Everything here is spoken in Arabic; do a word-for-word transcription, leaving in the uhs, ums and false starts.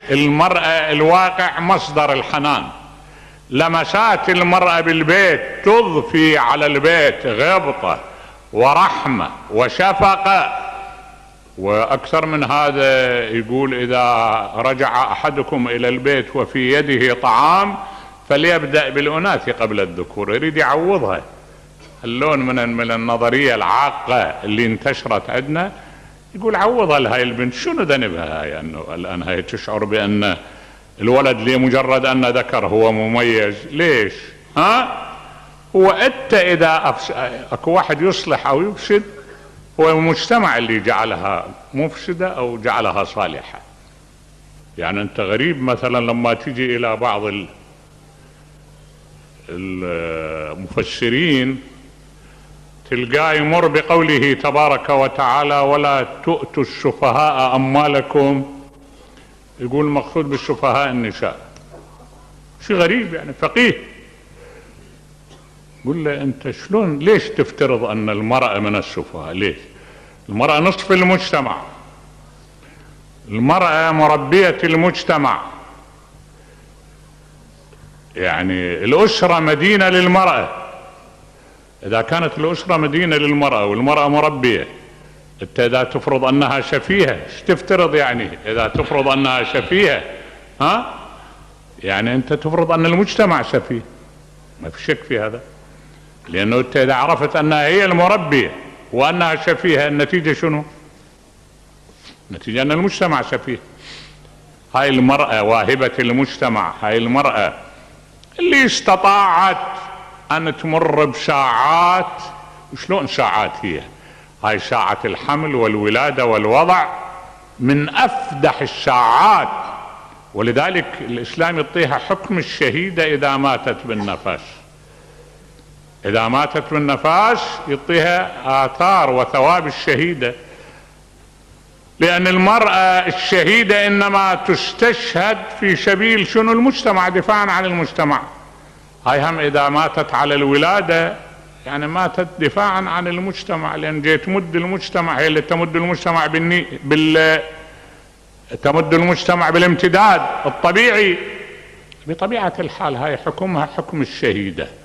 المرأة الواقع مصدر الحنان، لمسات المرأة بالبيت تضفي على البيت غبطة ورحمة وشفقة. وأكثر من هذا يقول: إذا رجع أحدكم إلى البيت وفي يده طعام فليبدأ بالأناث قبل الذكور. يريد يعوضها. اللون من من النظرية العاقة اللي انتشرت عندنا، يقول عوضها لهاي البنت. شنو ذنبها هاي انه الان هاي تشعر بان الولد لمجرد انه ذكر هو مميز؟ ليش؟ ها؟ هو انت اذا أفس... اكو واحد يصلح او يفسد، هو المجتمع اللي جعلها مفسدة او جعلها صالحة. يعني انت غريب مثلا لما تجي الى بعض المفسرين تلقاه يمر بقوله تبارك وتعالى: ولا تؤتوا السفهاء أموالكم. يقول المقصود بالسفهاء النساء. شيء غريب، يعني فقيه. يقول له: انت شلون ليش تفترض ان المرأة من السفهاء؟ ليش؟ المرأة نصف المجتمع، المرأة مربية المجتمع. يعني الأسرة مدينة للمرأة. إذا كانت الأسرة مدينة للمرأة والمرأة مربية، أنت إذا تفرض أنها شفيهة، ايش تفترض يعني؟ إذا تفرض أنها شفيهة، ها؟ يعني أنت تفرض أن المجتمع شفيه. ما في شك في هذا، لأنه أنت إذا عرفت أنها هي المربية وأنها شفيهة، النتيجة شنو؟ النتيجة أن المجتمع شفيه. هاي المرأة واهبة المجتمع، هاي المرأة اللي استطاعت أن تمر بساعات. وشلون ساعات هي؟ هاي ساعة الحمل والولادة والوضع من أفدح الساعات، ولذلك الإسلام يعطيها حكم الشهيدة إذا ماتت بالنفاس. إذا ماتت بالنفاس يعطيها آثار وثواب الشهيدة، لأن المرأة الشهيدة إنما تستشهد في سبيل شنو؟ المجتمع، دفاعا عن المجتمع. هاي هم إذا ماتت على الولادة يعني ماتت دفاعا عن المجتمع، لأن جاي تمد المجتمع، هي اللي تمد المجتمع بالني... بال تمد المجتمع بالامتداد الطبيعي. بطبيعة الحال هاي حكمها حكم الشهيدة.